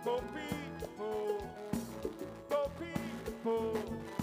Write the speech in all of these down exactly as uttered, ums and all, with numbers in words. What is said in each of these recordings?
for people, for people.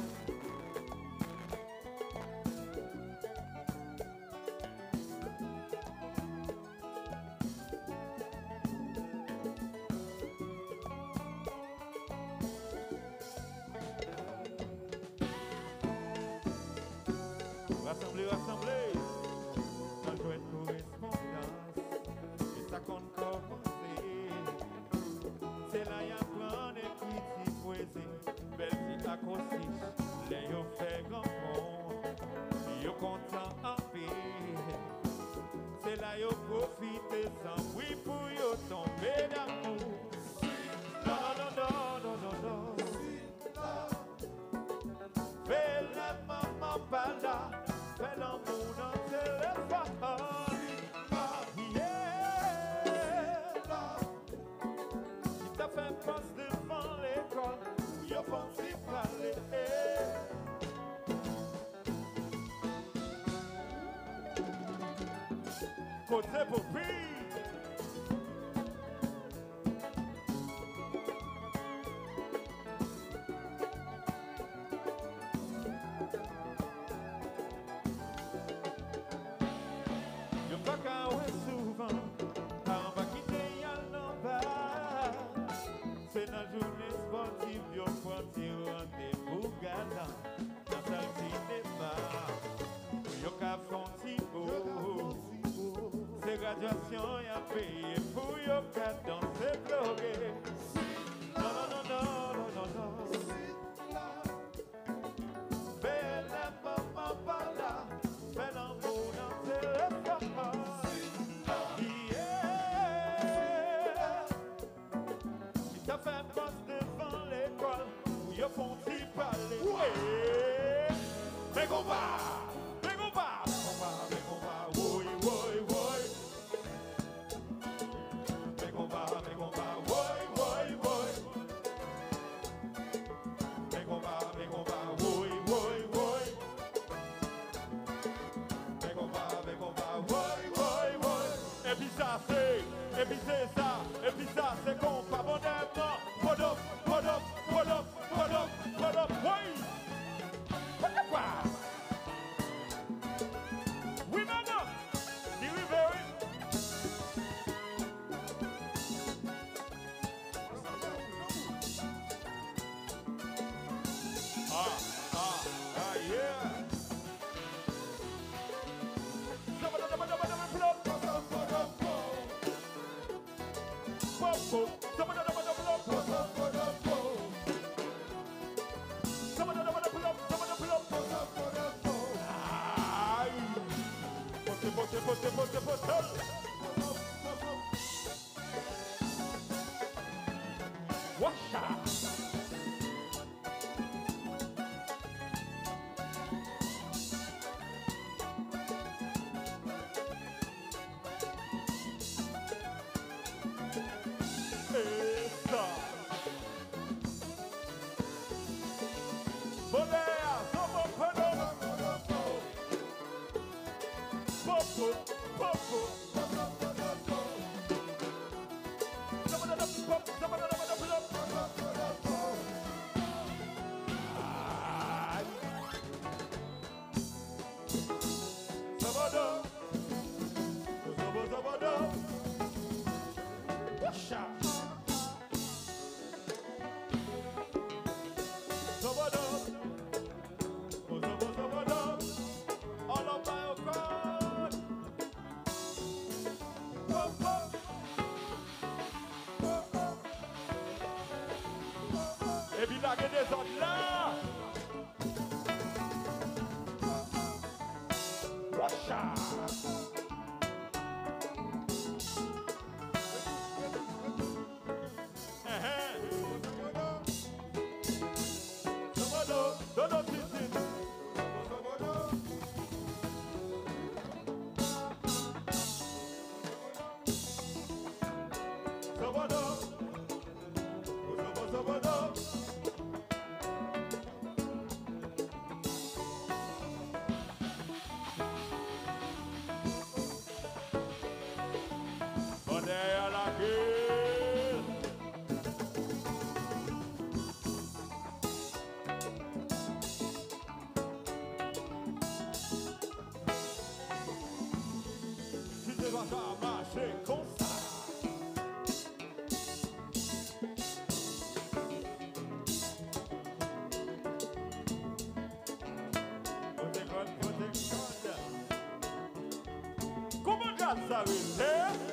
Rassemblez, rassemblez, dans jouer de correspondance, et ça compte commencer. C'est là y'a plein de critiques poésie, belle petite accrochage, les y'a fait grand monde, y'a content en paix. C'est là y'a profité sans bruit pour y'a tomber d'amour. Non, non, non, non, non, non, non. Fais la maman pas là. Fais l'amour dans le téléphone. Yeah. Si t'as fait passe devant l'école, y'a pas si parler. Côté pour prix. C'est dans la journée sportive, yo parti rendez-vous galant dans le cinéma. Yo ka fonti beau, c'est graduation y'a payé pour yo ka danser bloguer. Non, non, non, non, non, non, non. Belle maman pas là, fais l'amour dans le téléphone. T'as fait passe devant l'école où y'a font t'y parler. Ouais. Mais qu'on va, mais qu'on va, mais qu'on va, oui, oui, oui. Mais qu'on va, mais qu'on va, oui, oui, oui. Mais qu'on va, mais qu'on va, oui, oui, oui. Mais qu'on va, mais qu'on va, oui, oui, oui. Et puis ça c'est, et puis c'est ça, et puis ça c'est qu'on pas bon d'air. What up, what up, what up, what up, what up, oui! What the fuck? Oui, madame! The River! Ah, ah, ah, yeah! Somebody, somebody, somebody, somebody, Pote, pote, pote, pote. Washa. Essa. Bolea, somo pano. Popo, popo. Sabado, sabado, sabado. Washa. Sabado, sabado, sabado. All of my God. Popo. Et puis là, il y a des autres là. Washa. Sabado, dodo titi. Sabado. Sabado, sabado. ça relève.